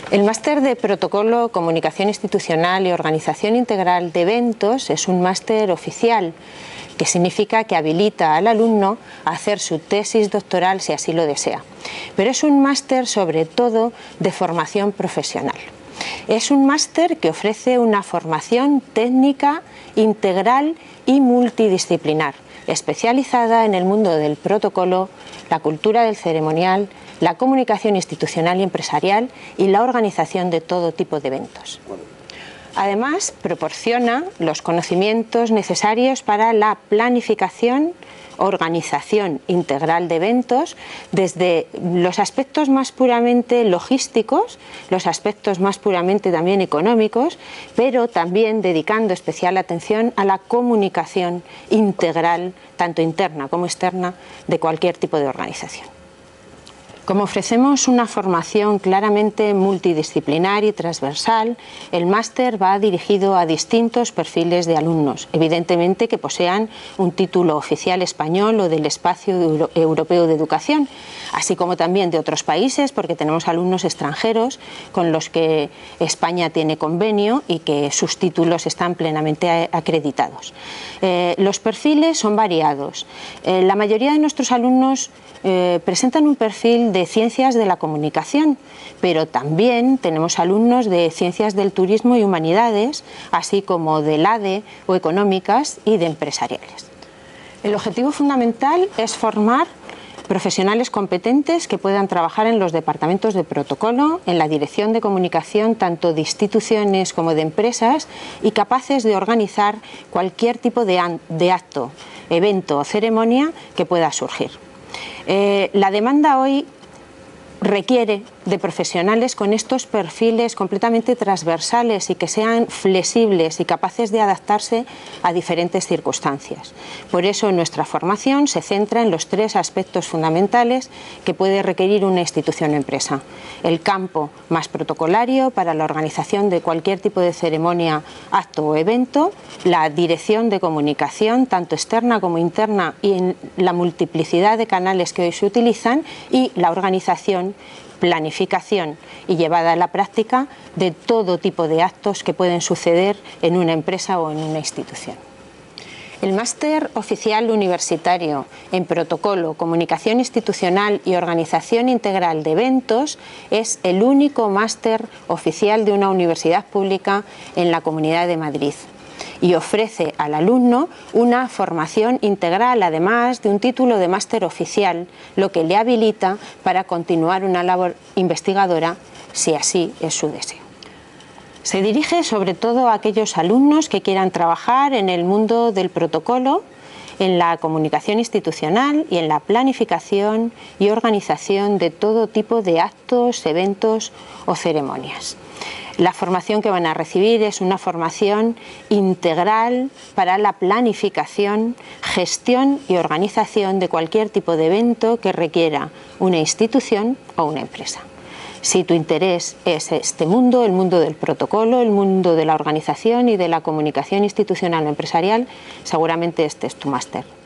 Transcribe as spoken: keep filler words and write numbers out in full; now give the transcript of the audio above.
El máster de Protocolo, Comunicación Institucional y Organización Integral de Eventos es un máster oficial, que significa que habilita al alumno a hacer su tesis doctoral si así lo desea. Pero es un máster sobre todo de formación profesional. Es un máster que ofrece una formación técnica, integral y multidisciplinar, especializada en el mundo del protocolo, la cultura del ceremonial, la comunicación institucional y empresarial y la organización de todo tipo de eventos. Además, proporciona los conocimientos necesarios para la planificación, organización integral de eventos, desde los aspectos más puramente logísticos, los aspectos más puramente también económicos, pero también dedicando especial atención a la comunicación integral, tanto interna como externa, de cualquier tipo de organización. Como ofrecemos una formación claramente multidisciplinar y transversal, el máster va dirigido a distintos perfiles de alumnos, evidentemente que posean un título oficial español o del Espacio Euro- Europeo de Educación, así como también de otros países, porque tenemos alumnos extranjeros con los que España tiene convenio y que sus títulos están plenamente acreditados. Eh, los perfiles son variados. Eh, la mayoría de nuestros alumnos eh, presentan un perfil de ciencias de la comunicación, pero también tenemos alumnos de ciencias del turismo y humanidades, así como del A D E o económicas y de empresariales. El objetivo fundamental es formar profesionales competentes que puedan trabajar en los departamentos de protocolo, en la dirección de comunicación tanto de instituciones como de empresas y capaces de organizar cualquier tipo de, de acto, evento o ceremonia que pueda surgir. Eh, la demanda hoy requiere de profesionales con estos perfiles completamente transversales y que sean flexibles y capaces de adaptarse a diferentes circunstancias. Por eso nuestra formación se centra en los tres aspectos fundamentales que puede requerir una institución o empresa. El campo más protocolario para la organización de cualquier tipo de ceremonia, acto o evento, la dirección de comunicación tanto externa como interna y en la multiplicidad de canales que hoy se utilizan, y la organización, planificación y llevada a la práctica de todo tipo de actos que pueden suceder en una empresa o en una institución. El máster oficial universitario en protocolo, comunicación institucional y organización integral de eventos es el único máster oficial de una universidad pública en la Comunidad de Madrid y ofrece al alumno una formación integral, además de un título de máster oficial, lo que le habilita para continuar una labor investigadora si así es su deseo. Se dirige sobre todo a aquellos alumnos que quieran trabajar en el mundo del protocolo, en la comunicación institucional y en la planificación y organización de todo tipo de actos, eventos o ceremonias. La formación que van a recibir es una formación integral para la planificación, gestión y organización de cualquier tipo de evento que requiera una institución o una empresa. Si tu interés es este mundo, el mundo del protocolo, el mundo de la organización y de la comunicación institucional o empresarial, seguramente este es tu máster.